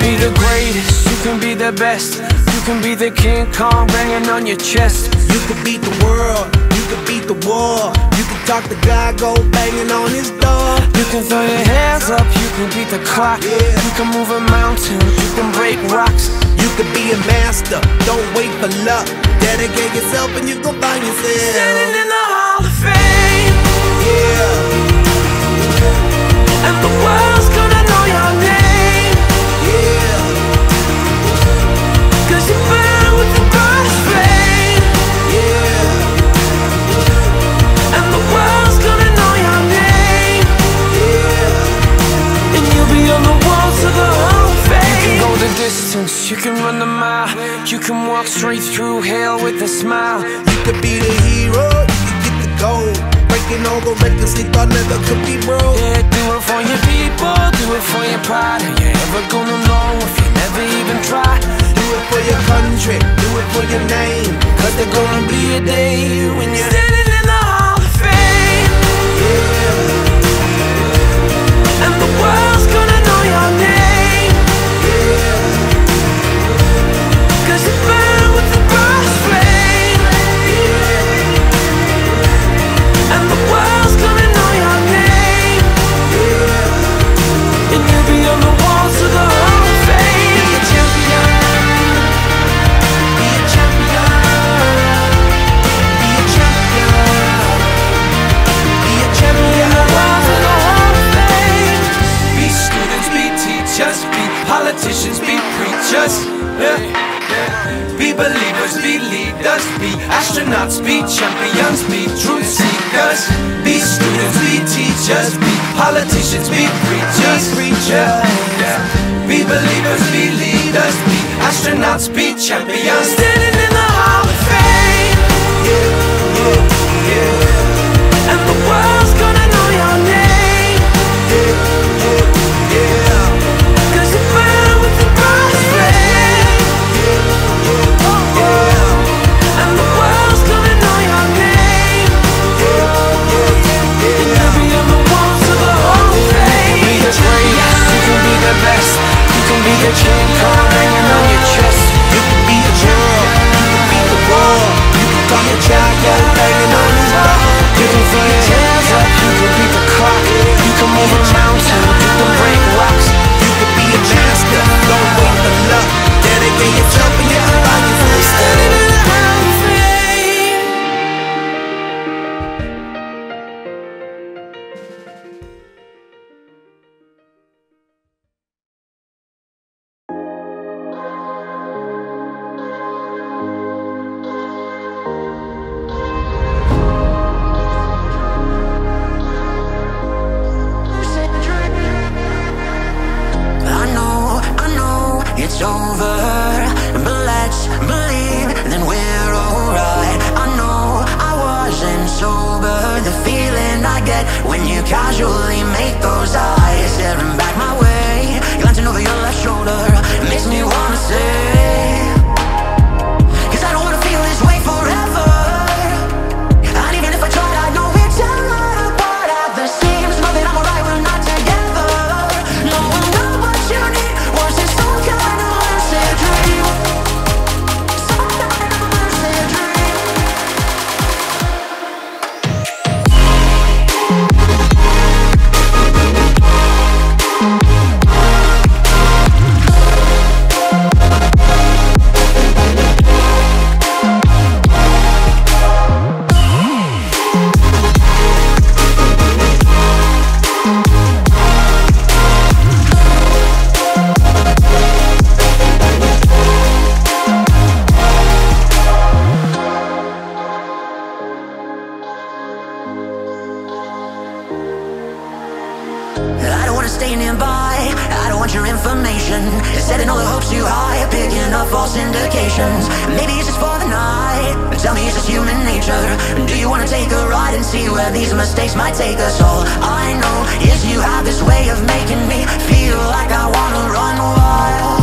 be the greatest, you can be the best. You can be the King Kong banging on your chest. You could beat the world, you could beat the war. You can talk to God, go banging on his door. You can throw your hands up, you can beat the clock. You can move a mountain, you can break rocks. You could be a master, don't wait for luck. Dedicate yourself and you gon' find yourself standing in the Hall of Fame. Yeah. And the world's gonna know your name. Yeah. Cause you burn with the brightest flame. Yeah. And the world's gonna know your name. Yeah. And you'll be on the walls of the Hall of Fame. You can go the distance, you can run the mile. You can walk straight through hell with a smile. You could be the hero, you could get the gold. Breaking all the records they thought never could be broke. Yeah, do it for your people, do it for your pride. Are you ever gonna know if you never even try? Do it for your country, do it for your name. Cause there's gonna be a day when you're standing in the Hall of Fame. Yeah. And the world's gonna know your name. Yeah. Cause you burn with the brightest flame. And the world's gonna know your name. And you'll be on the walls of the Hall of Fame. Be a champion. Be a champion. Be a champion. Be a champion. On the walls of the Hall of Fame. Be students, be teachers, be politicians, be preachers. Be believers, be leaders, be astronauts, be champions, be truth seekers. Be students, be teachers, be politicians, be preachers. Be believers, be leaders, be astronauts, be champions. Standing in the Hall of Fame. Yeah, yeah, yeah. And the world's gonna know your name. Yeah, yeah, yeah. Cause you burn with the brightest flame. And the world's gonna know your name. And you'll be on the walls of the Hall of Fame. You can be the greatest, you can be the best. You can be the King Kong hanging on your chest. You can be a world, you can beat the war. You can call your child, go banging on his door. You can throw your hands up, you can beat the clock. You can move a mountain, you can break rocks. You can be a master, don't wait for luck. Dedicate yourself and you can find yourself Standing in the Hall of Fame. I know it's over, but let's believe then we're alright. I know I wasn't sober, the feeling I get when you casually make those eyes staring back my way, glancing over your left shoulder, it makes me wanna say, cause I don't wanna feel this way forever. And even if I tried, I know we're torn apart at the seams. Know that I'm alright, we're not together. No one knows what you need. Was it some kind of lucid dream? Some kind of lucid dream. I don't wanna stay nearby, I don't want your information. Setting all the hopes too high, picking up false indications. Maybe it's just for the night, tell me it's just human nature. Do you wanna take a ride and see where these mistakes might take us? All I know is you have this way of making me feel like I wanna run wild.